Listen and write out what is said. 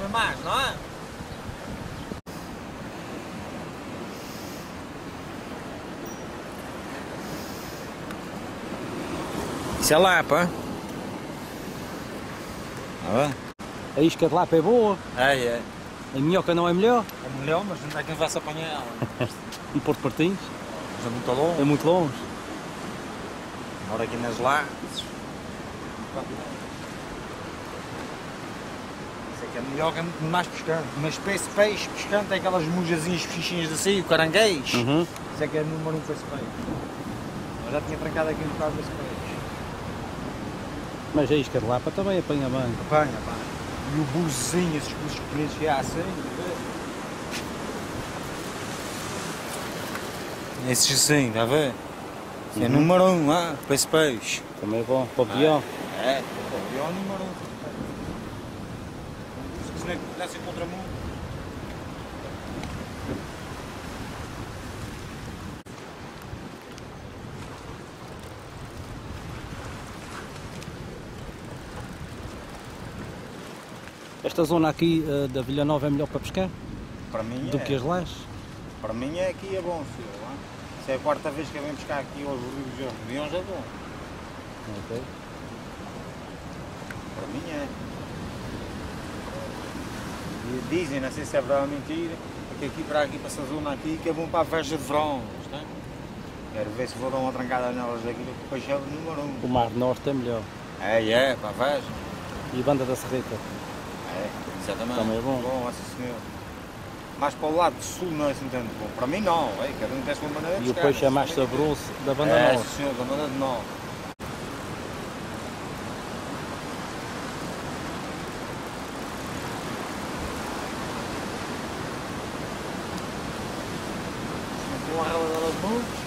foi mais, não é? Isso é lapa. A isca de lapa é boa. É. A minhoca não é melhor. É melhor, mas não é quem vai se apanhar ela. Em Porto Martins. Mas é muito longe. É muito longe. Mora aqui nas lajes. Isso aqui é melhor que é muito mais pescante. Uma espécie de peixe pescante é aquelas mujazinhas peixinhas assim, o caranguejo. Uhum. Isso aqui é número 1 para esse peixe. Eu já tinha trancado aqui um bocado desse peixe. Mas a isca de lapa também apanha bem. Apanha. E o buzinho, esses buzos pequenos que há assim. Esses assim, está a ver? Isso é número 1 para esse peixe. Também é bom. Para o guião. É, o guião número 1. Se quiser que desce contra mundo. Esta zona aqui da Vila Nova é melhor para pescar Para mim do que as lajes? Para mim é aqui é bom, filho. Se é a quarta vez que eu venho pescar aqui aos rios e aos rios é bom. Ok. Para mim é. E dizem, não sei se é verdade ou mentira, que aqui para aqui, para essa zona aqui, que é bom para a veja de verão. Está? Quero ver se vou dar uma trancada nelas aqui, que depois é o número 1. O Mar Norte é melhor. É, para a veja. E a Banda da Serreta? É, exatamente. Também é bom. Bom, sim senhor. Mais para o lado do sul não é assim tanto bom. Para mim não, é, cada um tem a sua maneira de E o pescar. peixe é mais saboroso da Banda É, Norte. sim senhor, da Banda de Norte. Uma rala de mãos.